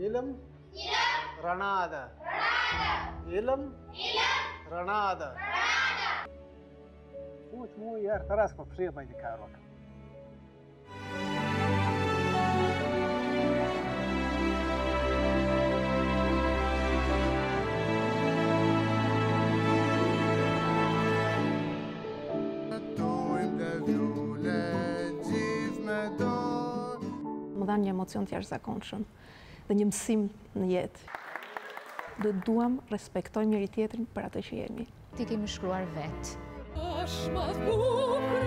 इल्म रणाद इल्म रणाद Muito iar taras pa pria bai dikarok. Më dhanë një emocion të jashtëzakonshëm dhe një mësim në jetë. Duam respektojmë njëri tjetrin për atë që jemi. Ti kemi shkruar vetë.